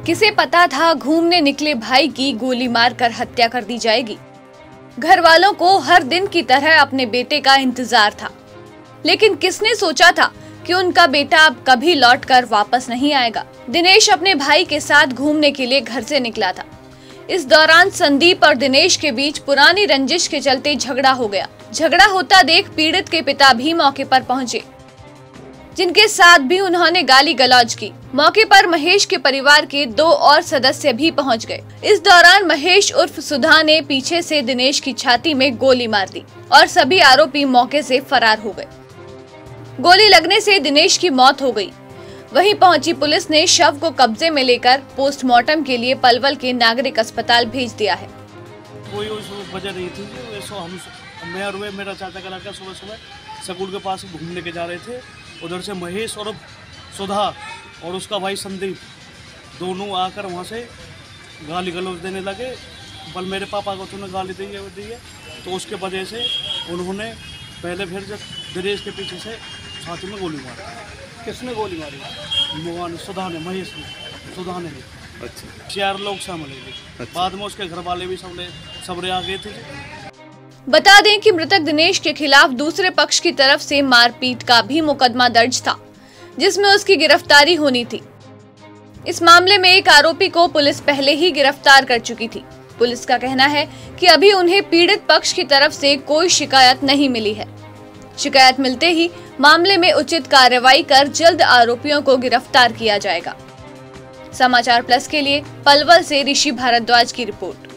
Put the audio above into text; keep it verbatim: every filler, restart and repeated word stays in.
किसे पता था घूमने निकले भाई की गोली मारकर हत्या कर दी जाएगी। घर वालों को हर दिन की तरह अपने बेटे का इंतजार था, लेकिन किसने सोचा था कि उनका बेटा अब कभी लौटकर वापस नहीं आएगा। दिनेश अपने भाई के साथ घूमने के लिए घर से निकला था। इस दौरान संदीप और दिनेश के बीच पुरानी रंजिश के चलते झगड़ा हो गया। झगड़ा होता देख पीड़ित के पिता भी मौके पर पहुंचे, जिनके साथ भी उन्होंने गाली गलौज की। मौके पर महेश के परिवार के दो और सदस्य भी पहुंच गए। इस दौरान महेश उर्फ सुधा ने पीछे से दिनेश की छाती में गोली मार दी और सभी आरोपी मौके से फरार हो गए। गोली लगने से दिनेश की मौत हो गई। वहीं पहुंची पुलिस ने शव को कब्जे में लेकर पोस्टमार्टम के लिए पलवल के नागरिक अस्पताल भेज दिया है। कोई वजह नहीं थी। हम मैं और मेरा चाचा का लड़का सुबह सुबह स्कूल के पास घूमने के जा रहे थे। उधर से महेश और सुधा और उसका भाई संदीप दोनों आकर वहाँ से गाली गलौज देने लगे। बल मेरे पापा को तूने गाली दी है दी है तो उसके वजह से उन्होंने पहले फिर जब दिनेश के पीछे से छाती में गोली मारी। किसने गोली मारी? मोहन सुधा ने, महेश ने, सुधा ने। अच्छा। चार लोग शामिल हुए। अच्छा। बाद में उसके घर वाले भी सबने सबरे आ गए थे। बता दें कि मृतक दिनेश के खिलाफ दूसरे पक्ष की तरफ से मारपीट का भी मुकदमा दर्ज था, जिसमें उसकी गिरफ्तारी होनी थी। इस मामले में एक आरोपी को पुलिस पहले ही गिरफ्तार कर चुकी थी। पुलिस का कहना है कि अभी उन्हें पीड़ित पक्ष की तरफ से कोई शिकायत नहीं मिली है। शिकायत मिलते ही मामले में उचित कार्रवाई कर जल्द आरोपियों को गिरफ्तार किया जाएगा। समाचार प्लस के लिए पलवल से ऋषि भारद्वाज की रिपोर्ट।